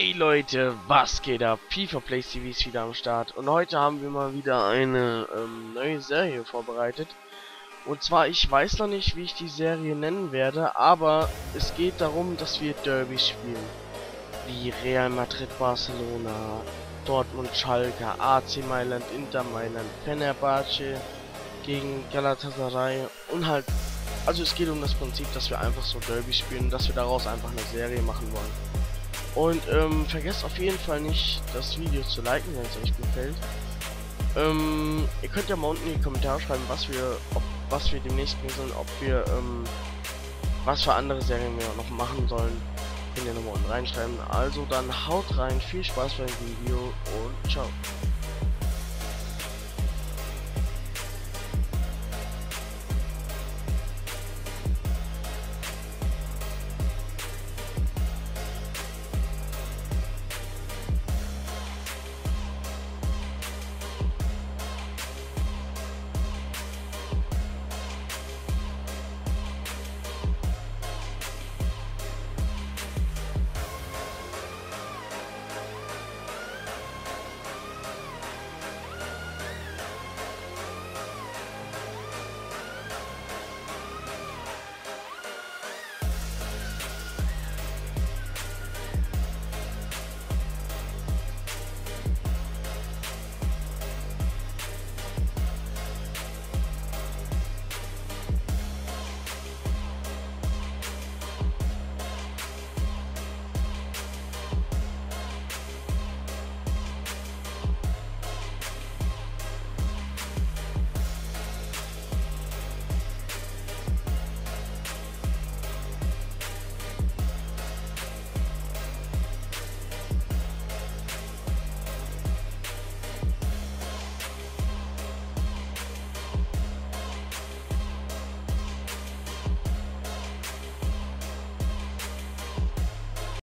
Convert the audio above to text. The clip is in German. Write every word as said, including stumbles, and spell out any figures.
Hey Leute, was geht ab? FIFA Plays T V ist wieder am Start und heute haben wir mal wieder eine ähm, neue Serie vorbereitet. Und zwar, ich weiß noch nicht, wie ich die Serie nennen werde, aber es geht darum, dass wir Derby spielen. Wie Real Madrid, Barcelona, Dortmund, Schalke, A C Mailand, Inter Mailand, Fenerbahce gegen Galatasaray und halt, also es geht um das Prinzip, dass wir einfach so Derby spielen, dass wir daraus einfach eine Serie machen wollen. Und ähm, vergesst auf jeden Fall nicht, das Video zu liken, wenn es euch gefällt. Ähm, ihr könnt ja mal unten in die Kommentare schreiben, was wir, ob, was wir demnächst bringen sollen, ob wir, ähm, was für andere Serien wir noch machen sollen. Könnt ihr nochmal unten reinschreiben. Also dann haut rein, viel Spaß beim Video und ciao.